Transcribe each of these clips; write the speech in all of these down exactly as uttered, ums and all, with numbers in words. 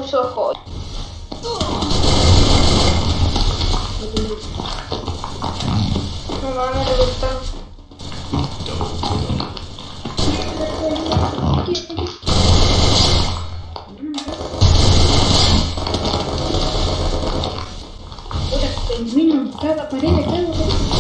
tus ojos. No, no, no te gusta. Pingüino, caga, pared, caga, pared.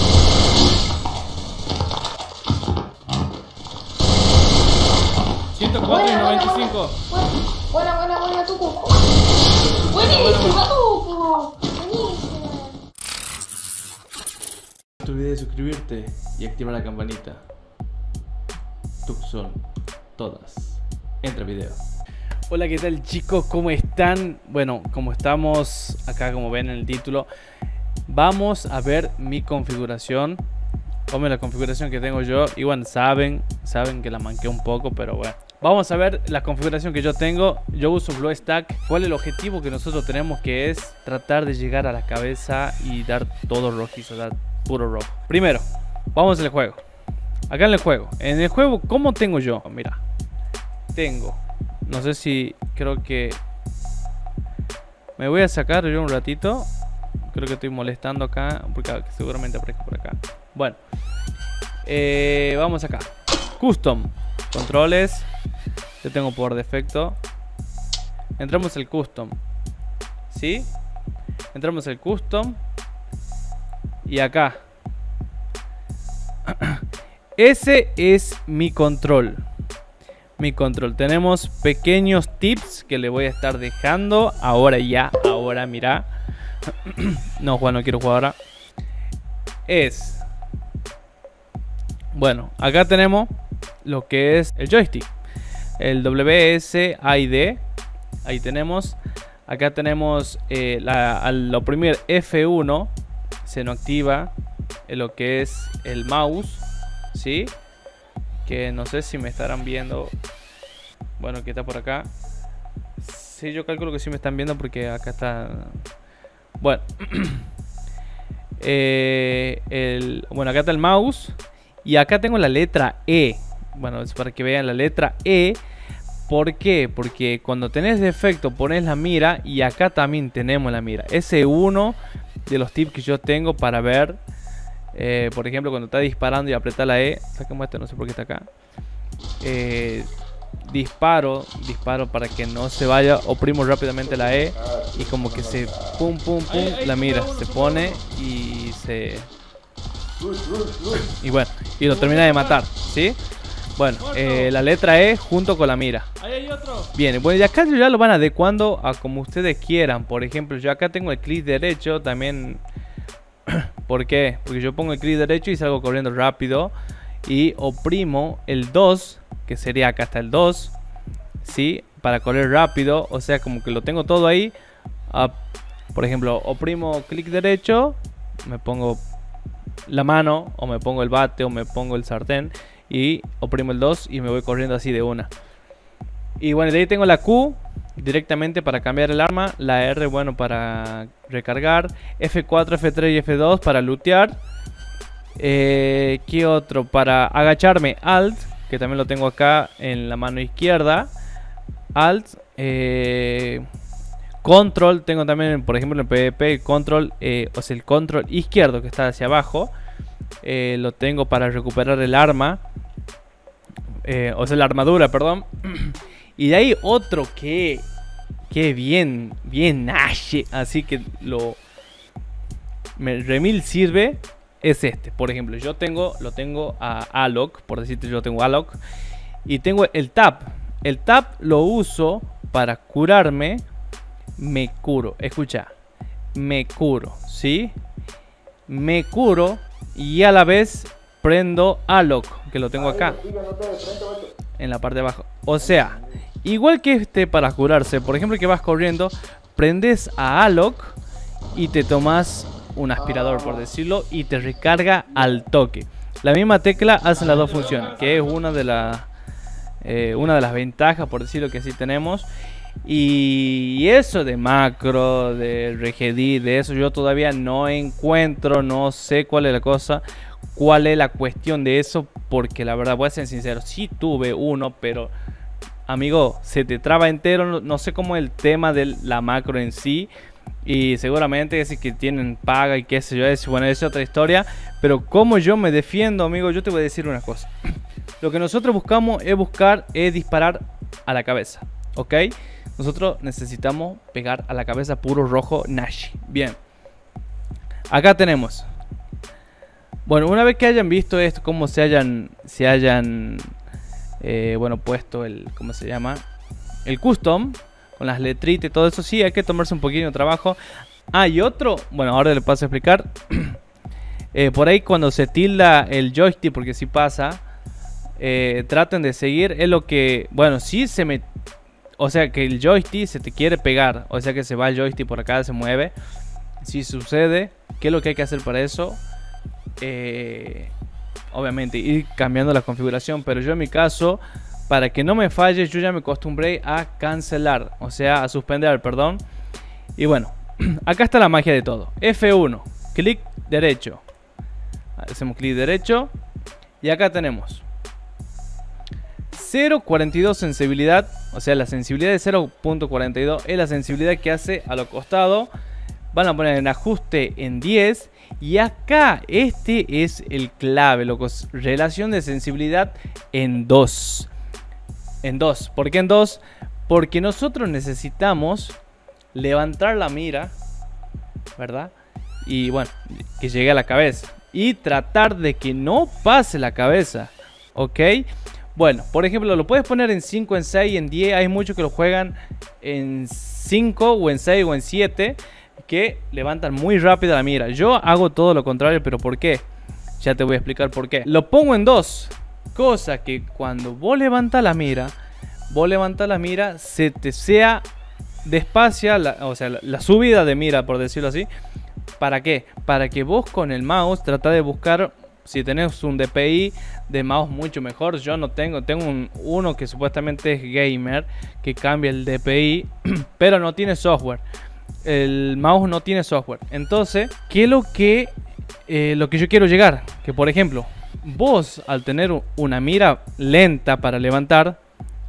ciento cuatro y noventa y cinco. Buena, buena, buena, Tucu. Buenísima, Tucu. Buenísima. No te olvides de suscribirte y activar la campanita. Tucson, todas. Entra video. Hola, ¿qué tal, chicos? ¿Cómo están? Bueno, como estamos acá, como ven en el título, vamos a ver mi configuración. Como la configuración que tengo yo. Y bueno, saben, saben que la manqué un poco, pero bueno. Vamos a ver la configuración que yo tengo. Yo uso BlueStack. ¿Cuál es el objetivo que nosotros tenemos? Que es tratar de llegar a la cabeza y dar todo rojizo, dar puro rojo. Primero, vamos al juego. Acá en el juego. En el juego, ¿cómo tengo yo? Mira, tengo, no sé si, creo que me voy a sacar yo un ratito. Creo que estoy molestando acá, porque seguramente aparezco por acá. Bueno, eh, vamos acá. Custom, controles. Yo tengo por defecto. Entramos al custom. ¿Sí? Entramos al custom. Y acá. Ese es mi control. Mi control. Tenemos pequeños tips que le voy a estar dejando. Ahora ya. Ahora mira. No, Juan, no quiero jugar ahora. Es. Bueno, acá tenemos lo que es el joystick. El W S A y D. Ahí tenemos. Acá tenemos eh, la, al oprimir F uno se nos activa lo que es el mouse. ¿Sí? Que no sé si me estarán viendo. Bueno, que está por acá. Sí, yo calculo que sí me están viendo porque acá está. Bueno. eh, el, bueno, acá está el mouse. Y acá tengo la letra E. Bueno, es para que vean la letra E. ¿Por qué? Porque cuando tenés defecto pones la mira. Y acá también tenemos la mira. Ese es uno de los tips que yo tengo para ver. Eh, por ejemplo, cuando está disparando y apretar la E. Saquemos esto, no sé por qué está acá. Eh, disparo, disparo para que no se vaya. Oprimo rápidamente la E. Y como que se pum, pum, pum. La mira se pone y se... Y bueno, y lo termina de matar, ¿sí? Bueno, eh, la letra E junto con la mira. Bien, bueno, y acá ya lo van adecuando a como ustedes quieran. Por ejemplo, yo acá tengo el clic derecho también. ¿Por qué? Porque yo pongo el clic derecho y salgo corriendo rápido. Y oprimo el dos, que sería acá está el dos, ¿sí? Para correr rápido, o sea, como que lo tengo todo ahí. uh, Por ejemplo, oprimo clic derecho, me pongo la mano, o me pongo el bate, o me pongo el sartén, y oprimo el dos y me voy corriendo así de una. Y bueno, de ahí tengo la Q directamente para cambiar el arma. La R, bueno, para recargar. F cuatro, F tres y F dos para lootear. eh, ¿Qué otro? Para agacharme, Alt, que también lo tengo acá en la mano izquierda. Alt. eh, Control, tengo también, por ejemplo, en PvP, el control, eh, o sea, el control izquierdo que está hacia abajo. Eh, lo tengo para recuperar el arma. Eh, o sea, la armadura, perdón. Y de ahí otro que, que bien, bien nache. Así que lo me remil sirve. Es este. Por ejemplo, yo tengo, lo tengo a Alok. Por decirte, yo tengo Alok. Y tengo el tap. El tap lo uso para curarme. Me curo. Escucha. Me curo. ¿Sí? Me curo. Y a la vez prendo Alok. Que lo tengo acá. En la parte de abajo. O sea, igual que este para curarse. Por ejemplo, que vas corriendo. Prendes a Alok. Y te tomas un aspirador, por decirlo. Y te recarga al toque. La misma tecla hace las dos funciones. Que es una de las eh, una de las ventajas, por decirlo, que sí tenemos. Y eso de macro, de R G D, de eso yo todavía no encuentro. No sé cuál es la cosa, cuál es la cuestión de eso. Porque la verdad, voy a ser sincero, sí tuve uno, pero amigo, se te traba entero. No, no sé cómo es el tema de la macro en sí. Y seguramente es que tienen paga y qué sé yo, es, bueno, es otra historia. Pero como yo me defiendo, amigo, yo te voy a decir una cosa. Lo que nosotros buscamos es buscar, es disparar a la cabeza, ¿ok? Nosotros necesitamos pegar a la cabeza puro rojo Nashi. Bien. Acá tenemos. Bueno, una vez que hayan visto esto, cómo se hayan, se hayan, eh, bueno, puesto el, ¿cómo se llama? El custom. Con las letritas y todo eso, sí, hay que tomarse un poquito de trabajo. Ah, y otro, bueno, ahora le paso a explicar. eh, por ahí cuando se tilda el joystick, porque si sí pasa, eh, traten de seguir, es lo que, bueno, sí se me... O sea, que el joystick se te quiere pegar, o sea que se va el joystick por acá, se mueve. Si sucede, ¿qué es lo que hay que hacer para eso? Eh, obviamente, ir cambiando la configuración, pero yo en mi caso... Para que no me falle, yo ya me acostumbré a cancelar, o sea, a suspender, perdón. Y bueno, acá está la magia de todo. F uno, clic derecho. Hacemos clic derecho. Y acá tenemos cero punto cuarenta y dos sensibilidad. O sea, la sensibilidad de cero punto cuarenta y dos es la sensibilidad que hace a los costados. Van a poner en ajuste en diez. Y acá, este es el clave, locos. Relación de sensibilidad en dos. En dos. ¿Por qué en dos? Porque nosotros necesitamos levantar la mira, ¿verdad? Y bueno, que llegue a la cabeza. Y tratar de que no pase la cabeza. ¿Ok? Bueno, por ejemplo, lo puedes poner en cinco, en seis, en diez. Hay muchos que lo juegan en cinco, o en seis, o en siete. Que levantan muy rápido la mira. Yo hago todo lo contrario, pero ¿por qué? Ya te voy a explicar por qué. Lo pongo en dos. Cosa que cuando vos levantas la mira, vos levantas la mira, se te sea despacia, la, o sea, la, la subida de mira, por decirlo así. ¿Para qué? Para que vos con el mouse trata de buscar, si tenés un D P I de mouse mucho mejor. Yo no tengo, tengo un, uno que supuestamente es gamer, que cambia el D P I, pero no tiene software. El mouse no tiene software. Entonces, ¿qué es lo que, eh, lo que yo quiero llegar? Que por ejemplo... Vos, al tener una mira lenta para levantar,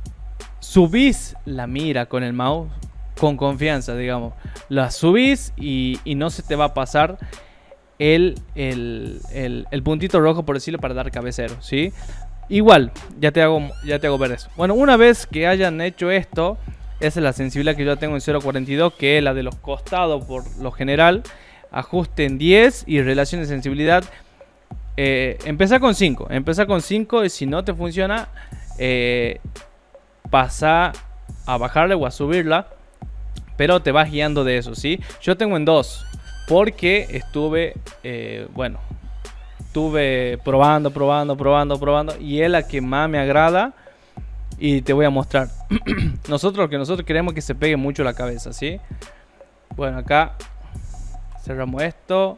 subís la mira con el mouse con confianza, digamos. La subís y, y no se te va a pasar el, el, el, el puntito rojo, por decirlo, para dar cabecero, ¿sí? Igual, ya te hago, ya te hago ver eso. Bueno, una vez que hayan hecho esto, esa es la sensibilidad que yo tengo en cero punto cuarenta y dos, que es la de los costados por lo general. Ajuste en diez y relación de sensibilidad. Eh, empezá con cinco. Empezá con cinco y si no te funciona, eh, pasa a bajarle o a subirla. Pero te vas guiando de eso, ¿sí? Yo tengo en dos. Porque estuve, eh, bueno, estuve probando, probando, probando, probando. Y es la que más me agrada. Y te voy a mostrar. Nosotros lo que nosotros queremos es que se pegue mucho la cabeza, ¿sí? Bueno, acá cerramos esto.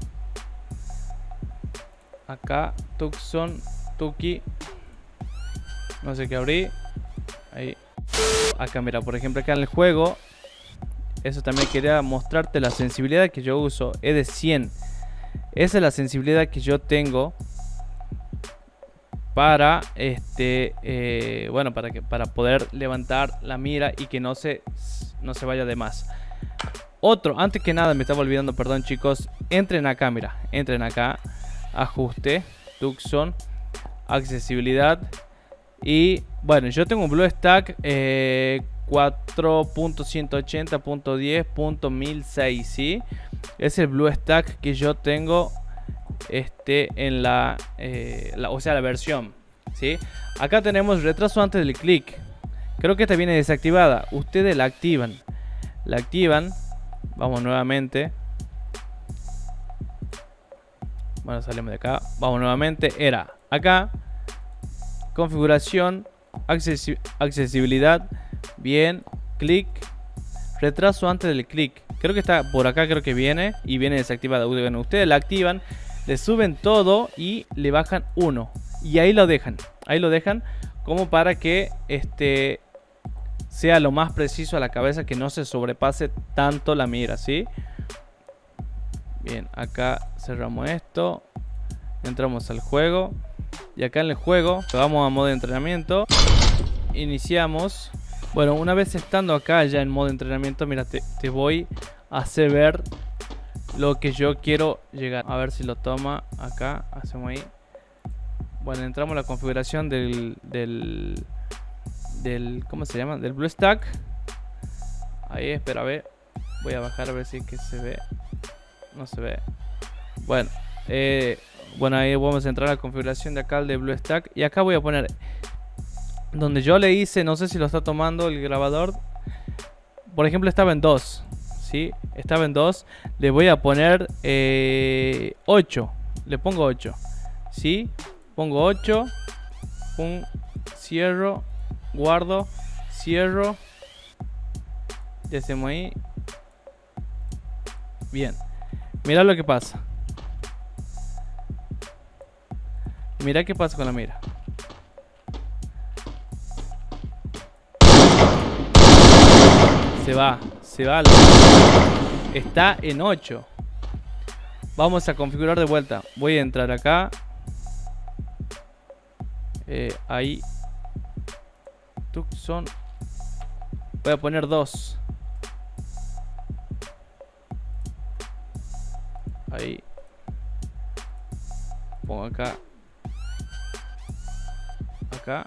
Acá, Tucson, Tuki. No sé qué abrí. Ahí. Acá, mira, por ejemplo, acá en el juego. Eso también quería mostrarte la sensibilidad que yo uso. Es de cien. Esa es la sensibilidad que yo tengo. Para este. Eh, bueno, para que para poder levantar la mira y que no se, no se vaya de más. Otro, antes que nada, me estaba olvidando, perdón, chicos. Entren acá, mira. Entren acá. Ajuste, Tucson, accesibilidad. Y bueno, yo tengo un BlueStack eh, cuatro punto ciento ochenta punto diez punto mil seis, ¿sí? Es el BlueStack que yo tengo este, en la, eh, la, o sea, la versión, ¿sí? Acá tenemos retraso antes del clic. Creo que esta viene desactivada. Ustedes la activan. La activan. Vamos nuevamente. Bueno, salimos de acá. Vamos nuevamente. Era acá. Configuración. Accesi accesibilidad. Bien. Clic. Retraso antes del clic. Creo que está por acá. Creo que viene. Y viene desactivada. Bueno, ustedes la activan. Le suben todo. Y le bajan uno. Y ahí lo dejan. Ahí lo dejan. Como para que este sea lo más preciso a la cabeza. Que no se sobrepase tanto la mira. ¿Sí? Bien, acá cerramos esto. Entramos al juego. Y acá en el juego vamos a modo de entrenamiento. iniciamos. Bueno, una vez estando acá ya en modo entrenamiento, mira, te, te voy a hacer ver lo que yo quiero llegar. A ver si lo toma acá, hacemos ahí. Bueno, entramos a la configuración del, del, del, ¿cómo se llama? Del BlueStack. Ahí, espera, a ver. Voy a bajar a ver si es que se ve. No se ve. Bueno, eh, bueno, ahí vamos a entrar a la configuración de acá de BlueStack. Y acá voy a poner donde yo le hice, no sé si lo está tomando el grabador. Por ejemplo, estaba en dos. ¿Sí? Estaba en dos. Le voy a poner eh, ocho. Le pongo ocho. ¿Sí? Pongo ocho. Pum, cierro. Guardo. Cierro. Y hacemos ahí. Bien. Mira lo que pasa. Mira qué pasa con la mira. Se va. Se va. Está en ocho. Vamos a configurar de vuelta. Voy a entrar acá. Eh, ahí. Tucson. Voy a poner dos. Ahí. Pongo acá. Acá.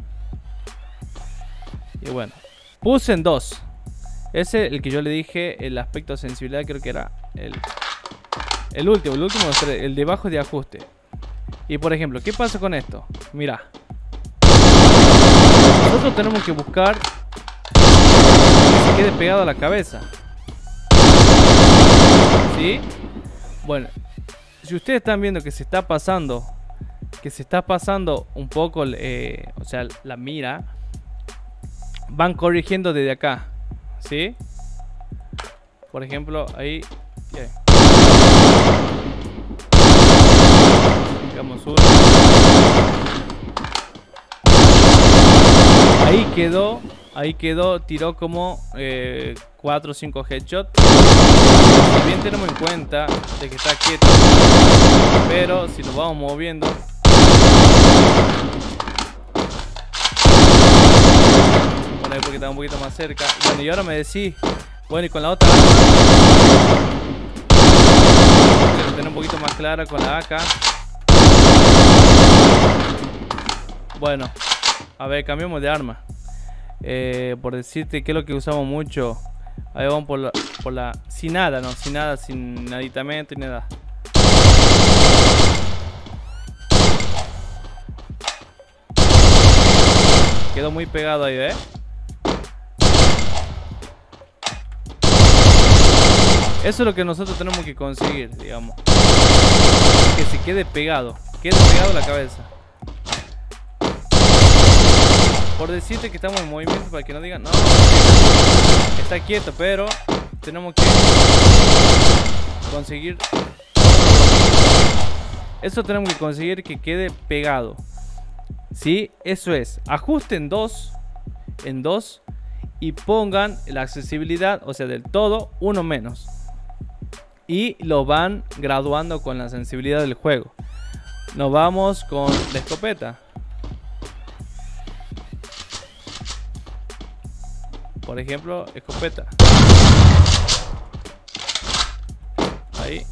Y bueno. Puse en dos. Ese, el que yo le dije, el aspecto de sensibilidad, creo que era el, el último, el último, el debajo de ajuste. Y por ejemplo, ¿qué pasa con esto? Mira. Nosotros tenemos que buscar que se quede pegado a la cabeza. ¿Sí? Bueno, si ustedes están viendo que se está pasando, que se está pasando un poco, eh, o sea, la mira, van corrigiendo desde acá. ¿Sí? Por ejemplo, ahí. Yeah. Digamos uno. Ahí quedó. Ahí quedó. Tiró como eh, cuatro o cinco headshots. También tenemos en cuenta de que está quieto. Pero si lo vamos moviendo. Porque está un poquito más cerca. Bueno, y ahora me decís, bueno, y con la otra arma, que lo tengo un poquito más clara con la A K. Bueno, a ver, cambiamos de arma. Eh, por decirte que es lo que usamos mucho. Ahí vamos por la, por la, sin nada, no, sin nada, sin aditamento y nada. Quedó muy pegado ahí, ¿eh? Eso es lo que nosotros tenemos que conseguir, digamos. Que se quede pegado. Quede pegado a la cabeza. Por decirte que estamos en movimiento, para que no digan, no, está quieto, pero tenemos que conseguir. Eso tenemos que conseguir que quede pegado. ¿Sí? Eso es. Ajusten dos. En dos. Y pongan la accesibilidad, o sea, del todo, uno menos. Y lo van graduando con la sensibilidad del juego. Nos vamos con la escopeta. Por ejemplo, escopeta. Ahí.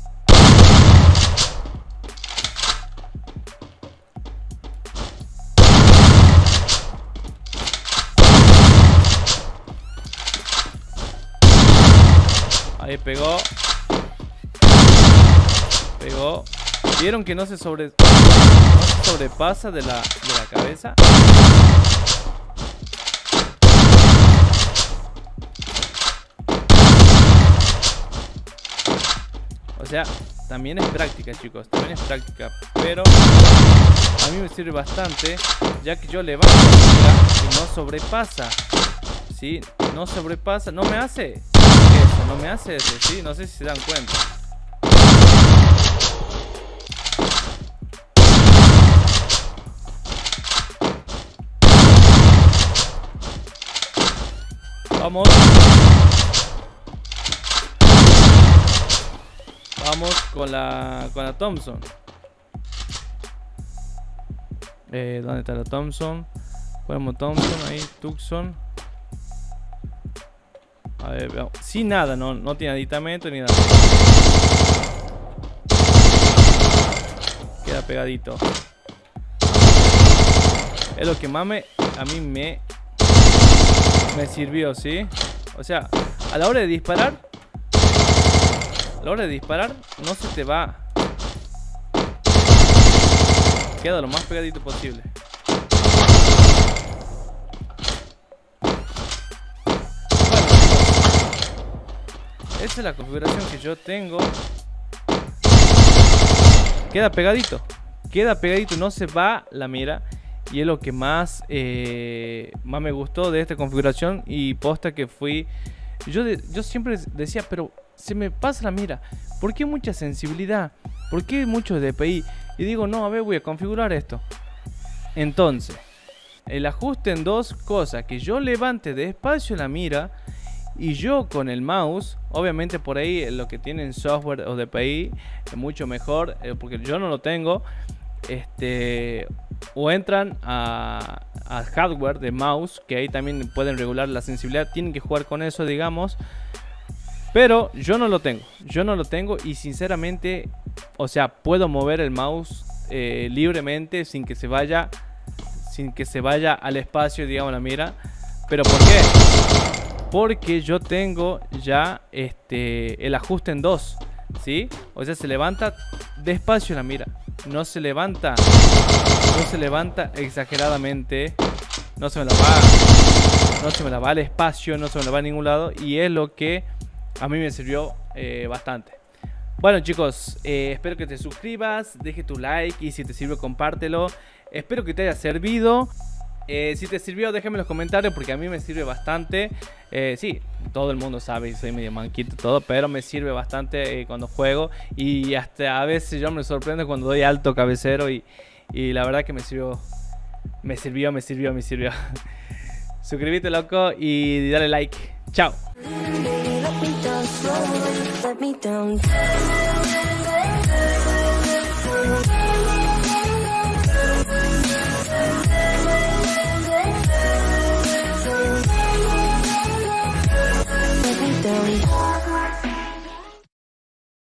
Ahí pegó. Pegó. ¿Vieron que no se, sobre, no se sobrepasa de la, de la cabeza? O sea, también es práctica, chicos. También es práctica. Pero a mí me sirve bastante, ya que yo levanto y no sobrepasa. ¿Sí? No sobrepasa. No me hace eso. No me hace eso. ¿Sí? No sé si se dan cuenta. Vamos. Vamos con la con la Thompson. Eh, ¿Dónde está la Thompson? Ponemos Thompson ahí, Tucson. A ver, veamos. Sin nada, no, no tiene aditamento ni nada. Queda pegadito. Es lo que más me, a mí me, me sirvió, ¿sí? O sea, a la hora de disparar, a la hora de disparar, no se te va. Queda lo más pegadito posible. Esa es la configuración que yo tengo. Queda pegadito. Queda pegadito, no se va la mira. Y es lo que más, eh, más me gustó de esta configuración. Y posta que fui. Yo, de, yo siempre decía, pero se me pasa la mira. ¿Por qué mucha sensibilidad? ¿Por qué mucho D P I? Y digo, no, a ver, voy a configurar esto. Entonces, el ajuste en dos cosas. Que yo levante despacio la mira. Y yo con el mouse, obviamente por ahí lo que tienen software o D P I es mucho mejor, eh, porque yo no lo tengo. Este, o entran a, a hardware de mouse, que ahí también pueden regular la sensibilidad. Tienen que jugar con eso, digamos. Pero yo no lo tengo, yo no lo tengo y sinceramente, o sea, puedo mover el mouse eh, libremente sin que se vaya, sin que se vaya al espacio, digamos, la mira. ¿Pero por qué? Porque yo tengo ya este, el ajuste en dos, ¿sí? O sea, se levanta despacio la mira. No se levanta, no se levanta exageradamente. No se me la va, no se me la va al espacio, no se me la va a ningún lado. Y es lo que a mí me sirvió eh, bastante. Bueno, chicos, eh, espero que te suscribas, deje tu like y si te sirve compártelo. Espero que te haya servido. Eh, si te sirvió, déjame en los comentarios porque a mí me sirve bastante. Eh, sí, todo el mundo sabe, soy medio manquito todo, pero me sirve bastante eh, cuando juego. Y hasta a veces yo me sorprendo cuando doy alto cabecero y, y la verdad que me sirvió, me sirvió, me sirvió, me sirvió. Suscríbete, loco, y dale like. Chao.